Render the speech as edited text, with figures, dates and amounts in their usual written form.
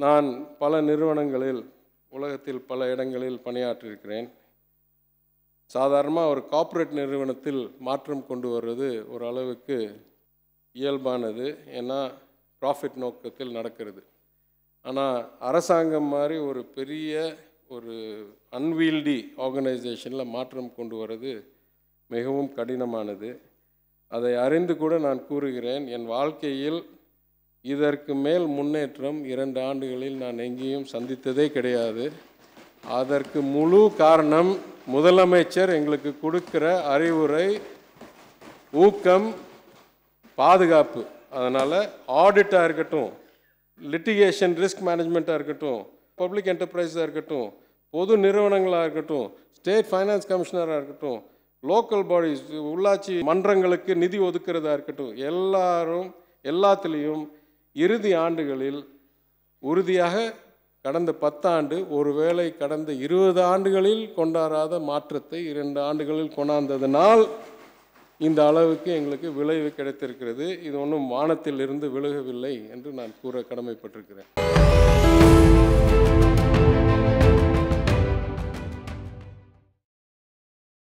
நான் பல நிறுவனங்களில் உலகத்தில் பல இடங்களில் பணியாற்றியிருக்கிறேன். சாதாரணமாக ஒரு கார்ப்பரேட் நிறுவனத்தில் மாற்றம் கொண்டு வர்றது ஒரு அளவுக்கு இயல்பானது, ஏன்னா ப்ராஃபிட் நோக்கத்தில் நடக்கிறது. ஆனால் அரசாங்கம் மாதிரி ஒரு பெரிய ஒரு அன்வீல்டி ஆர்கனைசேஷனில் மாற்றம் கொண்டு வர்றது மிகவும் கடினமானது. அதை அறிந்து கூட நான் கூறுகிறேன், என் வாழ்க்கையில் இதற்கு மேல் முன்னேற்றம் 2 ஆண்டுகளில் நான் எங்கேயும் சந்தித்ததே கிடையாது. அதற்கு முழு காரணம் முதலமைச்சர் எங்களுக்கு கொடுக்கிற அறிவுரை, ஊக்கம், பாதுகாப்பு. அதனால் ஆடிட்டாக இருக்கட்டும், லிட்டிகேஷன் ரிஸ்க் மேனேஜ்மெண்ட்டாக இருக்கட்டும், பப்ளிக் என்டர்பிரைஸாக இருக்கட்டும், பொது நிறுவனங்களாக இருக்கட்டும், ஸ்டேட் ஃபைனான்ஸ் கமிஷனராக இருக்கட்டும், லோக்கல் பாடிஸ், உள்ளாட்சி மன்றங்களுக்கு நிதி ஒதுக்கிறதா இருக்கட்டும், எல்லாத்துலேயும் இறுதி ஆண்டுகளில் உறுதியாக கடந்த 10 ஆண்டு, ஒருவேளை கடந்த 20 ஆண்டுகளில் கொண்டாடாத மாற்றத்தை 2 ஆண்டுகளில் கொண்டாந்ததனால் இந்த அளவுக்கு எங்களுக்கு விளைவு கிடைத்திருக்கிறது. இது ஒன்றும் வானத்தில் இருந்து விலகவில்லை என்று நான் கூற கடமைப்பட்டிருக்கிறேன்.